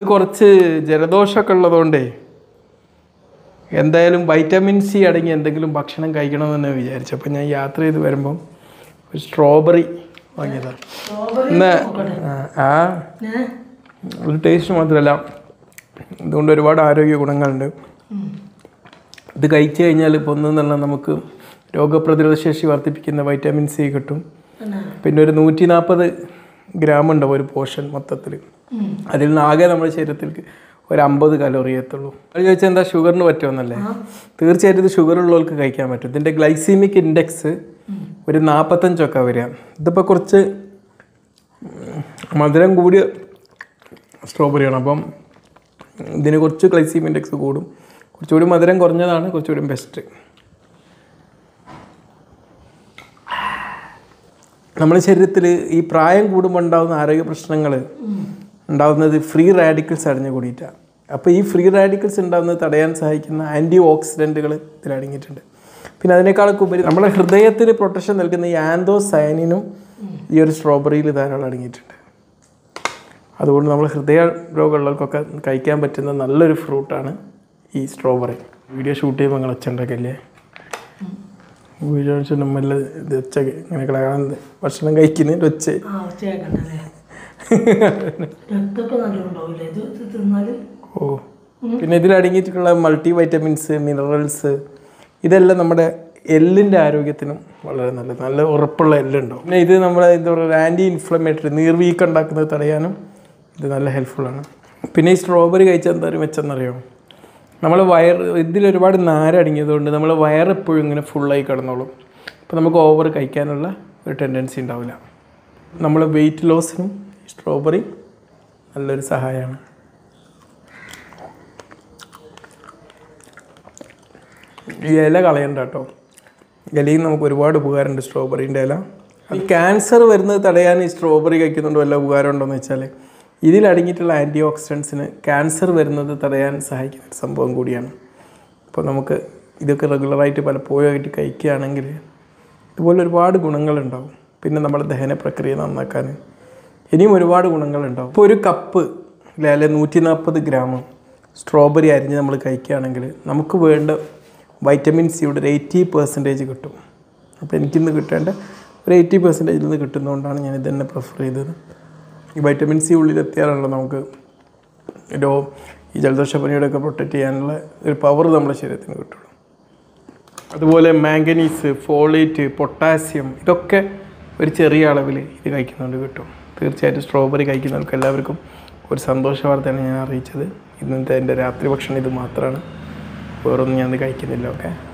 കുറച്ച് ജലദോഷമൊക്കെ ഉള്ളതുകൊണ്ടേ എന്തായാലും vitamin C അടങ്ങിയ എന്തെങ്കിലും ഭക്ഷണം കഴിക്കണമെന്ന് വിചാരിച്ചു. അപ്പോൾ ഞാൻ യാത്ര ചെയ്ത് വരുമ്പം ഒരു സ്ട്രോബെറി വാങ്ങിയതാണ്. ഒരു ടേസ്റ്റ് മാത്രമല്ല, ഇതുകൊണ്ട് ഒരുപാട് ആരോഗ്യ ഗുണങ്ങളുണ്ട്. ഇത് കഴിച്ചു കഴിഞ്ഞാൽ ഇപ്പോൾ ഒന്നെന്നല്ല നമുക്ക് രോഗപ്രതിരോധ ശേഷി വർദ്ധിപ്പിക്കുന്ന വൈറ്റമിൻ സി കിട്ടും. പിന്നെ ഒരു 140 ഗ്രാം ഉണ്ടാവും ഒരു പോർഷൻ മൊത്തത്തിൽ. അതിൽ നിന്ന് ആകെ നമ്മുടെ ശരീരത്തിൽ ഒരു 50 കലോറി എത്തുള്ളൂ. അത് ചോദിച്ചാൽ എന്താ ഷുഗറിന് പറ്റുമെന്നല്ലേ? തീർച്ചയായിട്ടും ഇത് ഷുഗർ ഉള്ളവർക്ക് കഴിക്കാൻ പറ്റും. ഇതിൻ്റെ ഗ്ലൈസീമിക് ഇൻഡെക്സ് ഒരു 45 വരിക. ഇതിപ്പോൾ കുറച്ച് മധുരം കൂടിയ സ്ട്രോബെറിയാണ്. അപ്പം ഇതിന് കുറച്ച് ഗ്ലൈസീമിക് ഇൻഡെക്സ് കൂടും. കുറച്ചുകൂടി മധുരം കുറഞ്ഞതാണ് കുറച്ചുകൂടി ബെസ്റ്റ്. നമ്മുടെ ശരീരത്തിൽ ഈ പ്രായം കൂടുമ്പോൾ ഉണ്ടാകുന്ന ആരോഗ്യ പ്രശ്നങ്ങൾ ഉണ്ടാകുന്നത് ഫ്രീ റാഡിക്കൽസ് അടിഞ്ഞു കൂടിയിട്ടാണ്. അപ്പോൾ ഈ ഫ്രീ റാഡിക്കൽസ് ഉണ്ടാകുന്നത് തടയാൻ സഹായിക്കുന്ന ആൻറ്റി ഓക്സിഡൻറ്റുകൾ ഇതിൽ അടങ്ങിയിട്ടുണ്ട്. പിന്നെ അതിനേക്കാളൊക്കെ ഉപരി നമ്മുടെ ഹൃദയത്തിന് പ്രൊട്ടക്ഷൻ നൽകുന്ന ഈ ആന്തോസയനിനും ഈ ഒരു സ്ട്രോബെറിയിൽ ധാരാളം അടങ്ങിയിട്ടുണ്ട്. അതുകൊണ്ട് നമ്മൾ ഹൃദയ രോഗമുള്ളവർക്കൊക്കെ കഴിക്കാൻ പറ്റുന്ന നല്ലൊരു ഫ്രൂട്ടാണ് ഈ സ്ട്രോബെറി. വീഡിയോ ഷൂട്ട് ചെയ്യുമ്പോൾ നിങ്ങൾ ഒച്ചയുണ്ടാക്കില്ലേ? വീഡിയോ നമ്മല്ല ഇത് ഒച്ച ഇങ്ങനെ കളയാൻ ഭക്ഷണം കഴിക്കുന്നതിൻ്റെ ഒച്ച. ഓ, പിന്നെ ഇതിൽ അടങ്ങിയിട്ടുള്ള മൾട്ടി വൈറ്റമിൻസ്, മിനറൽസ് ഇതെല്ലാം നമ്മുടെ എല്ലിൻ്റെ ആരോഗ്യത്തിനും വളരെ നല്ലത്. നല്ല ഉറപ്പുള്ള എല്ലുണ്ടാവും. പിന്നെ ഇത് നമ്മുടെ എന്താ പറയുക ആൻറ്റി ഇൻഫ്ലമേറ്ററി, നീർവീക്കം ഉണ്ടാക്കുന്നത് തടയാനും ഇത് നല്ല ഹെൽപ്ഫുള്ളാണ്. പിന്നെ ഈ സ്ട്രോബെറി കഴിച്ചാൽ എന്താ മെച്ചെന്നറിയോ? നമ്മൾ ഇതിലൊരുപാട് നാരടങ്ങിയതുകൊണ്ട് നമ്മൾ വയറെപ്പോഴും ഇങ്ങനെ ഫുള്ളായി കിടന്നോളും. അപ്പോൾ നമുക്ക് ഓവർ കഴിക്കാനുള്ള ഒരു ടെൻഡൻസി ഉണ്ടാവില്ല. നമ്മൾ വെയിറ്റ് ലോസിനും സ്ട്രോബെറി നല്ലൊരു സഹായമാണ്. ഈ ഇല കളയണ്ട കേട്ടോ. ഇലയിൽ നമുക്ക് ഒരുപാട് ഉപകാരമുണ്ട് സ്ട്രോബെറീൻ്റെ ഇല. ഈ ക്യാൻസർ വരുന്നത് തടയാൻ ഈ സ്ട്രോബെറി കഴിക്കുന്നുണ്ട് വല്ല ഉപകാരം ഉണ്ടോയെന്ന് വെച്ചാൽ ഇതിലടങ്ങിയിട്ടുള്ള ആൻറ്റി ഓക്സിഡൻസിന് ക്യാൻസർ വരുന്നത് തടയാൻ സഹായിക്കുന്ന ഒരു സംഭവം കൂടിയാണ്. അപ്പോൾ നമുക്ക് ഇതൊക്കെ റെഗുലറായിട്ട് പലപ്പോഴായിട്ട് കഴിക്കുകയാണെങ്കിൽ ഇതുപോലെ ഒരുപാട് ഗുണങ്ങളുണ്ടാവും. പിന്നെ നമ്മുടെ ദഹന പ്രക്രിയ നന്നാക്കാൻ ഇനിയും ഒരുപാട് ഗുണങ്ങളുണ്ടാവും. ഇപ്പോൾ ഒരു കപ്പ് അല്ലെ 140 ഗ്രാം സ്ട്രോബെറി അരിഞ്ഞ് നമ്മൾ കഴിക്കുകയാണെങ്കിൽ നമുക്ക് വേണ്ട വൈറ്റമിൻ സിയുടെ ഒരു 80% കിട്ടും. അപ്പോൾ എനിക്കിന്ന് കിട്ടേണ്ട ഒരു 80% നിന്ന് കിട്ടുന്നതുകൊണ്ടാണ് ഞാൻ ഇതന്നെ പ്രിഫർ ചെയ്തത്. ഈ വൈറ്റമിൻ സി ഉള്ളിലെത്തിയാണല്ലോ നമുക്ക് ഈ ജലദോഷപ്പനിയോടൊക്കെ പ്രൊട്ടക്റ്റ് ചെയ്യാനുള്ള ഒരു പവർ നമ്മുടെ ശരീരത്തിന് കിട്ടുള്ളൂ. അതുപോലെ മാംഗനീസ്, ഫോളേറ്റ്, പൊട്ടാസ്യം ഇതൊക്കെ ഒരു ചെറിയ അളവിൽ ഇത് കഴിക്കുന്നതുകൊണ്ട് കിട്ടും. തീർച്ചയായിട്ടും സ്ട്രോബെറി കഴിക്കുന്നവർക്ക് എല്ലാവർക്കും ഒരു സന്തോഷ വാർത്തയാണ് ഞാൻ അറിയിച്ചത്. ഇന്നത്തെ എൻ്റെ രാത്രി ഭക്ഷണം ഇത് മാത്രമാണ്. വേറൊന്നും ഞാൻ കഴിക്കുന്നില്ല. ഓക്കെ.